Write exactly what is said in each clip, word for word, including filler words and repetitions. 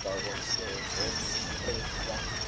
Star Wars game. It's pretty fun.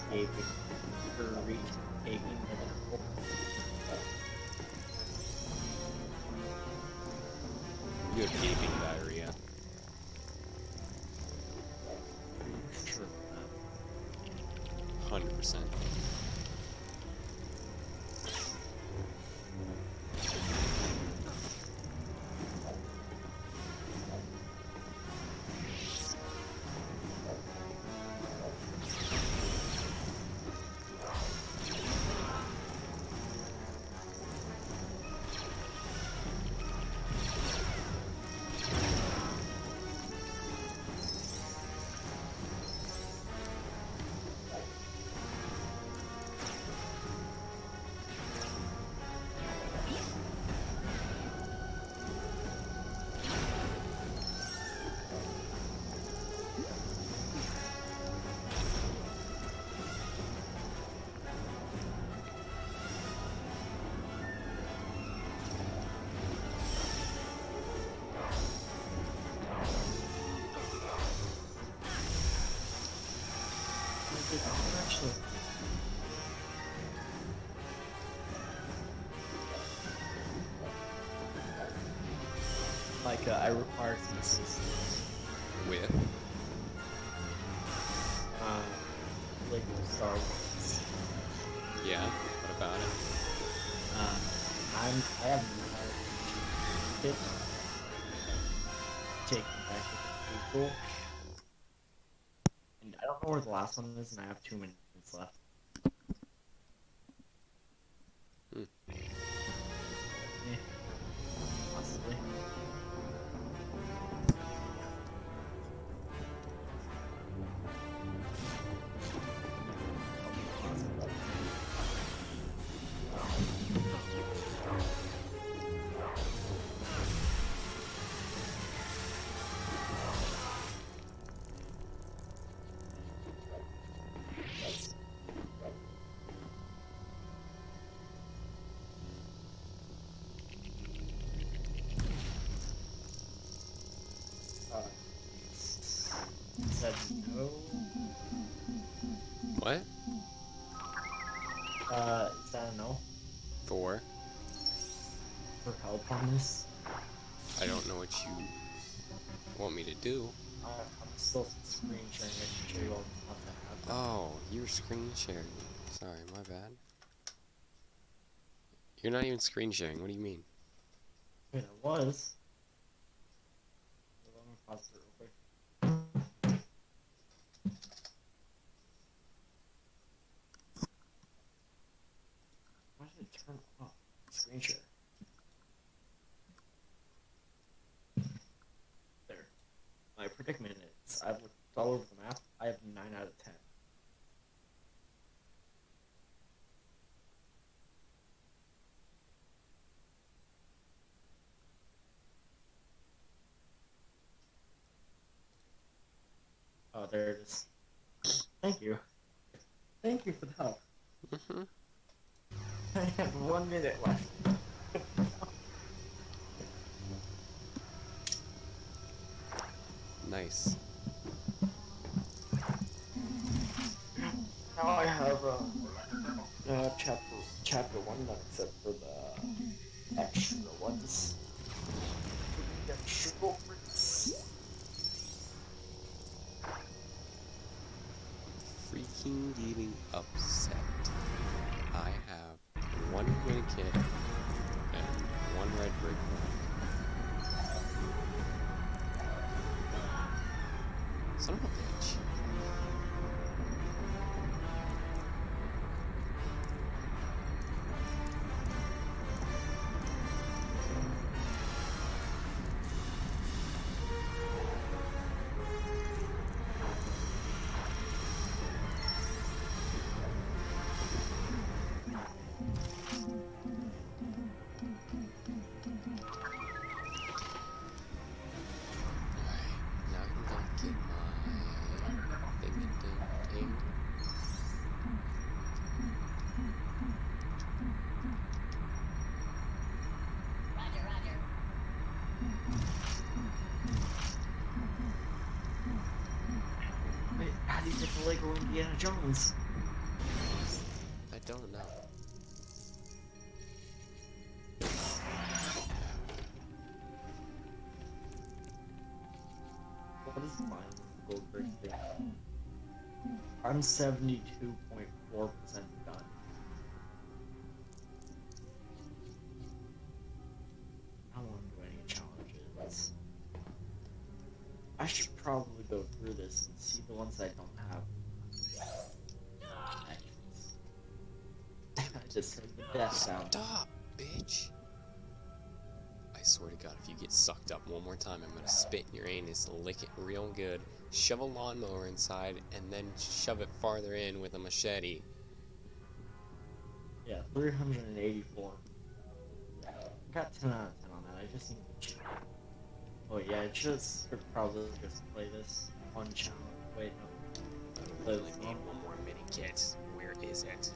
escaping or retaking the temple. You have gaping diarrhea. Sure. Hundred percent. Actually, like uh, I require some assistance. With? Um, like with Star Wars. Yeah. What about it? Um, I'm I have no it taking back to the people, and I don't know where the last one is, and I have two minutes left. Hmm. Yeah, possibly. Uh, said no. What? Uh, is that a no For? for help on this? I don't know what you want me to do. Uh, I'm still screen sharing. I can show you all the content I have. Oh, you're screen sharing. Sorry, my bad. You're not even screen sharing. What do you mean? Wait, I was. Let me pause it real quick. Why did it turn off? Screen share. There. My predicament is I've looked all over the map. I have nine out of ten. Oh, there it is. Thank you. Thank you for the help. Mm-hmm. I have one minute left. Nice. Now I have uh, I have chapter chapter one done, except for the extra ones. The extra culprits. Freaking getting upset. I have one green kit and one red brick. Son of a bitch. Now I can go get my thing thing. Roger, roger. Wait, how do you get the Lego Indiana Jones? don't know. What is mine gold brick thing? I'm seventy-two point four percent done. I don't want to do any challenges. I should probably go through this and see the ones I don't have. I just heard the death sound. Stop, bitch! I swear to God, if you get sucked up one more time, I'm gonna spit in your anus, lick it real good, shove a lawnmower inside, and then shove it farther in with a machete. Yeah, three hundred eighty-four. Got ten out of ten on that. I just need to check. Oh yeah, I just should probably just play this one challenge. Wait, no. I really need one more mini kit. Where is it?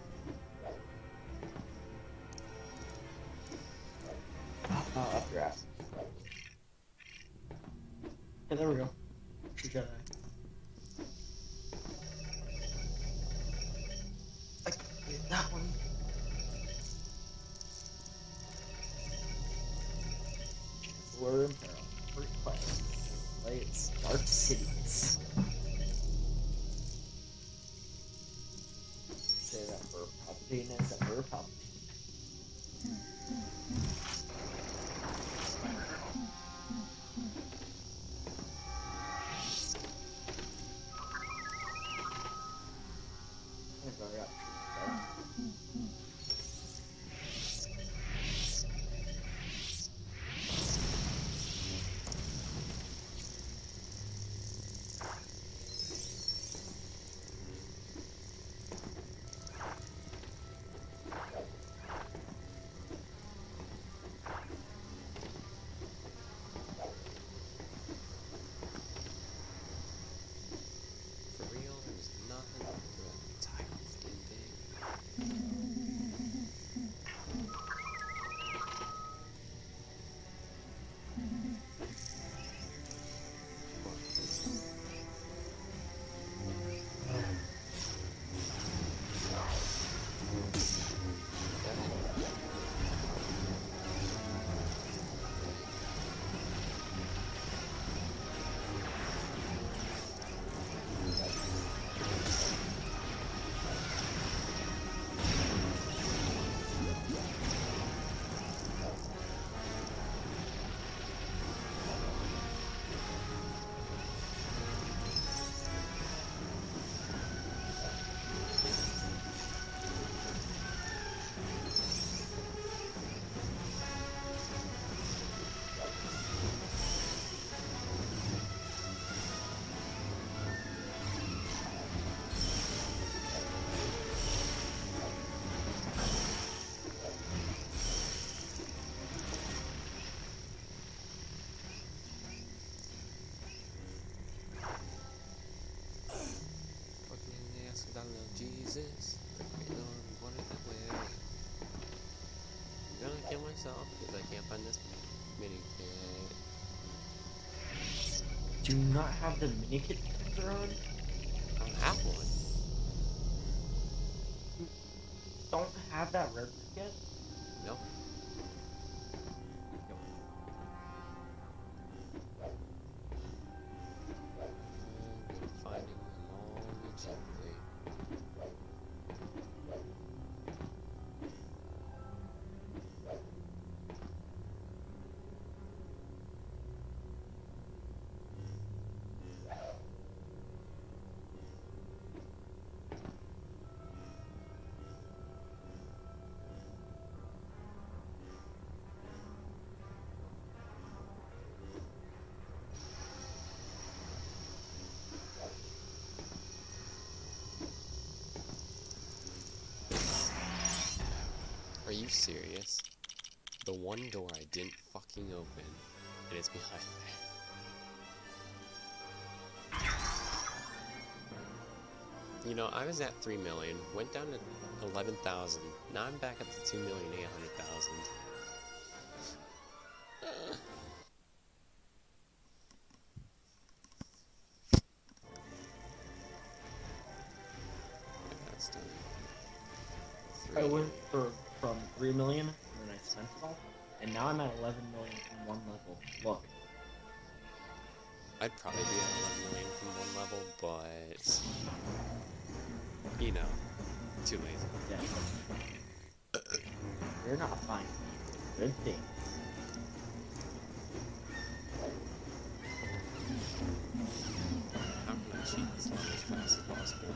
Oh, up your ass. Okay, there we go. True Jedi. I completed that one. Chancellor in Peril. Request. Play its Dark Cities. Say that for Palpatine is that for Palpatine. For real, there's nothing to the title thing. Jesus, you know, what is that way? I'm gonna kill myself because I can't find this mini kit. Do you not have the mini kit to on? I don't have one. You don't have that rare yet? No. I'm finding them all gently. Are you serious? The one door I didn't fucking open, and it's behind there. You know, I was at three million, went down to eleven thousand, now I'm back up to two million eight hundred thousand. Uh. That's done. I went for, from three million, and then I spent it all, and now I'm at eleven million from one level. Look. I'd probably be at eleven million from one level, but you know, too lazy. Yeah. You're not finding good things. How can I cheat this level as fast as possible?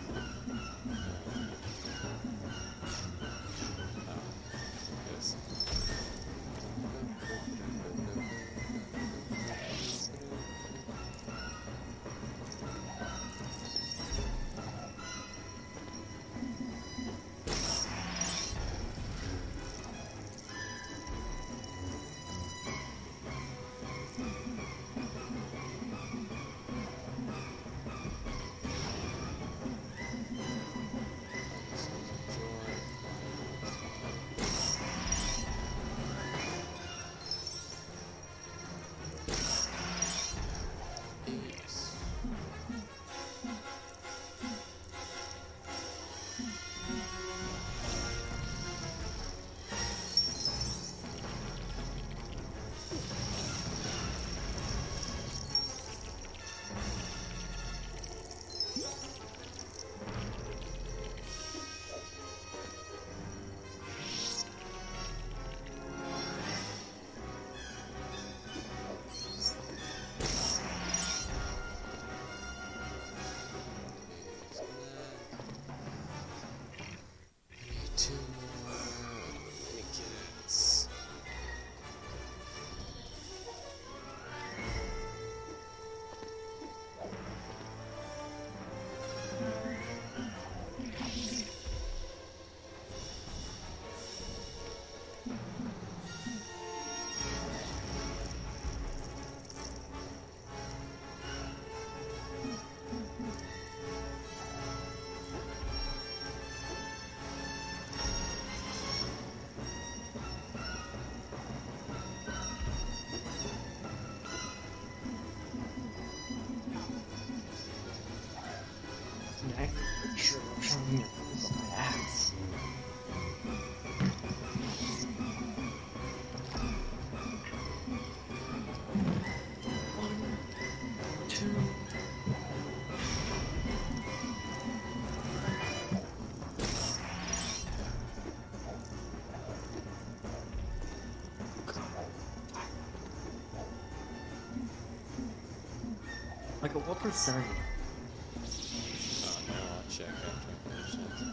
Oh, yes. Two more minikits. I sure showing me this on my ass. One, two. Like, what percent? Oh no, I'll check after I finish this.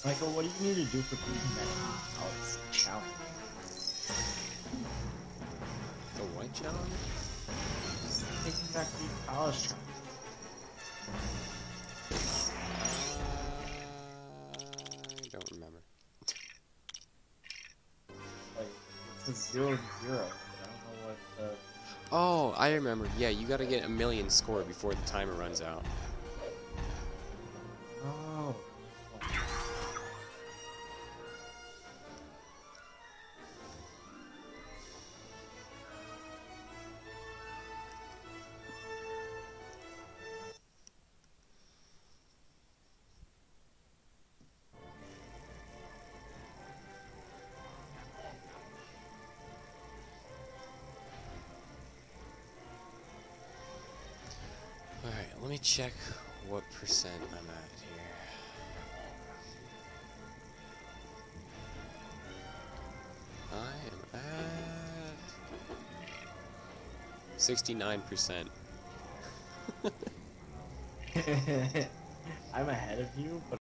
Michael, what do you need to do for beating that Alex challenge? The what challenge? Taking back the college challenge. I don't remember. Like, it's a zero to zero, but I don't know what the... Oh, I remember. Yeah, you gotta get a million score before the timer runs out. Oh. Alright, let me check what percent I'm at here. I am at sixty-nine percent. I'm ahead of you, but